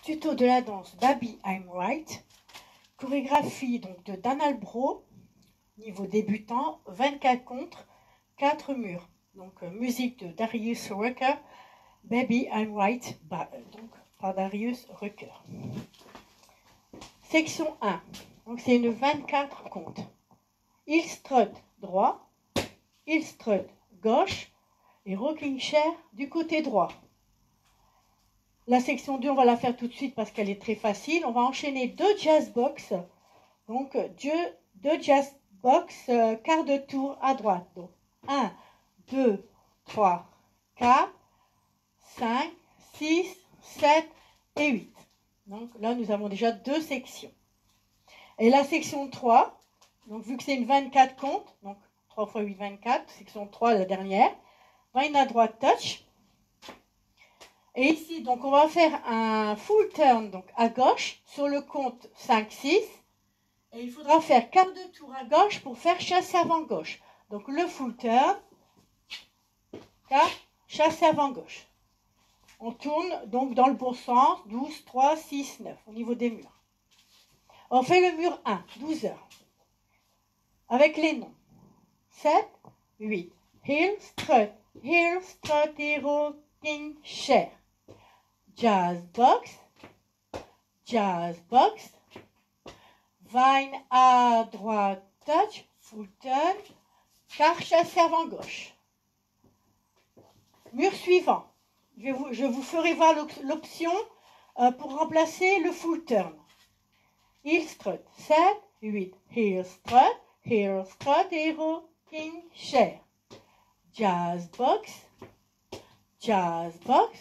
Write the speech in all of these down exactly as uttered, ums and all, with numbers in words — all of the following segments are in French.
Tuto de la danse Baby I'm Right. Chorégraphie donc de Dan Albro. Niveau débutant, vingt-quatre contre, quatre murs. Donc euh, musique de Darius Rucker. Baby I'm Right, bah, euh, donc par Darius Rucker. Section un. Donc c'est une vingt-quatre contre. Il strut droit, il strut gauche et rocking chair du côté droit. La section deux, on va la faire tout de suite parce qu'elle est très facile. On va enchaîner deux jazz box. Donc, deux, deux jazz box, euh, quart de tour à droite. Donc, un, deux, trois, quatre, cinq, six, sept et huit. Donc, là, nous avons déjà deux sections. Et la section trois, donc vu que c'est une vingt-quatre compte, donc trois fois huit, vingt-quatre, section trois, la dernière, vingt à droite, touch. Et ici, donc, on va faire un full turn donc à gauche sur le compte cinq six. Et il faudra faire quart de tour à gauche pour faire chasse avant gauche. Donc, le full turn, quart, chasse avant gauche. On tourne donc dans le bon sens, douze, trois, six, neuf, au niveau des murs. On fait le mur un, douze heures. Avec les noms. sept, huit. Heel, strut, heel, strut et rocking chair. Jazz box, jazz box, vine à droite, touch, full turn, quart chasse avant gauche. Mur suivant. Je, vous, je vous ferai voir l'option euh, pour remplacer le full turn. Heel strut, sept, huit, heel strut, heel strut et rocking chair. Jazz box, jazz box,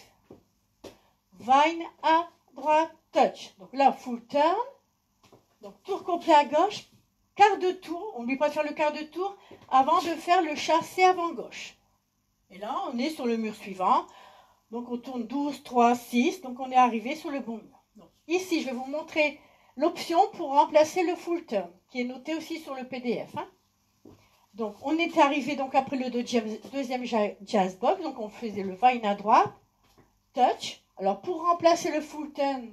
vine à droite, touch. Donc là, full turn. Donc tour complet à gauche, quart de tour. On n'oublie pas de faire le quart de tour avant de faire le chassé avant gauche. Et là, on est sur le mur suivant. Donc on tourne douze, trois, six. Donc on est arrivé sur le bon mur. Donc, ici, je vais vous montrer l'option pour remplacer le full turn, qui est noté aussi sur le P D F. Hein. Donc on est arrivé donc après le deuxième, deuxième jazz box. Donc on faisait le vine à droite, touch. Alors, pour remplacer le full turn,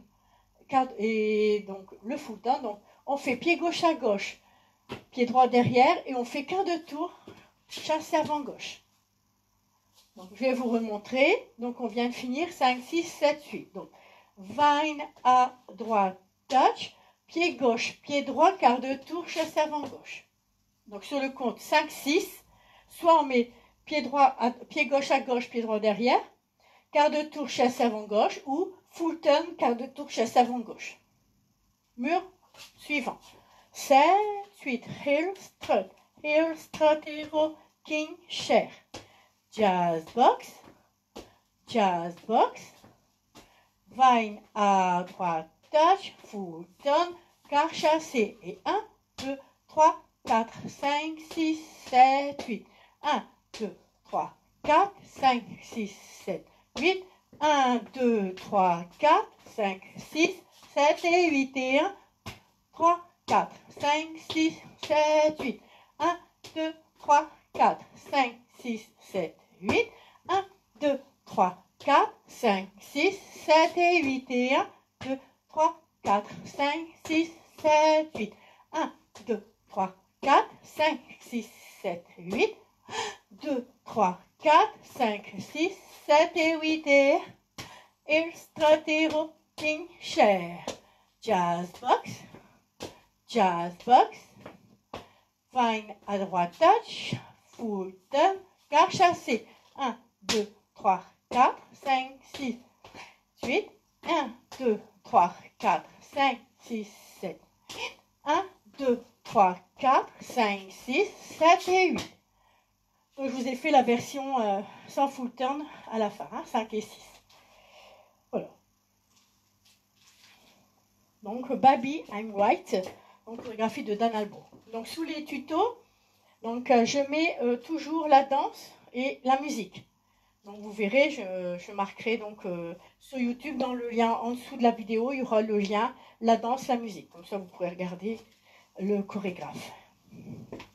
et donc le full turn, donc on fait pied gauche à gauche, pied droit derrière, et on fait quart de tour, chasse avant gauche. Donc, je vais vous remontrer. Donc, on vient de finir cinq, six, sept, huit. Donc, vine à droite, touch, pied gauche, pied droit, quart de tour, chasse avant gauche. Donc, sur le compte cinq, six, soit on met pied, droit à, pied gauche à gauche, pied droit derrière, quart de tour chasse avant gauche ou full turn, quart de tour chasse avant gauche. Mur suivant. sept, huit, heel strut, heel strut et rocking chair. Jazz box, jazz box, vine à droite, touch, full turn, quart chassé. Et un, deux, trois, quatre, cinq, six, sept, huit. un, deux, trois, quatre, cinq, six, sept, huit, un, deux, trois, quatre, cinq, six, sept et huit, et un, trois, quatre, cinq, six, sept, huit, un, deux, trois, quatre, cinq, six, sept, huit, un, deux, trois, quatre, cinq, six, sept et huit, et un, deux, trois, quatre, cinq, six, sept, huit, un, deux, trois, quatre, cinq, six, sept, huit, deux, trois, quatre, cinq, six, sept et huit, et heel strut et rocking chair. Jazz box, jazz box, vine à droite, touch, full turn, quart chassé. un, deux, trois, quatre, cinq, six, huit, un, deux, trois, quatre, cinq, six, sept, huit, un, deux, trois, quatre, cinq, six, sept et huit. Donc, je vous ai fait la version euh, sans full turn à la fin, hein, cinq et six. Voilà. Donc, Baby I'm Right, donc chorégraphie de Dan Albro. Donc, sous les tutos, donc, euh, je mets euh, toujours la danse et la musique. Donc, vous verrez, je, je marquerai donc euh, sur YouTube, dans le lien en dessous de la vidéo, il y aura le lien, la danse, la musique. Comme ça, vous pourrez regarder le chorégraphe.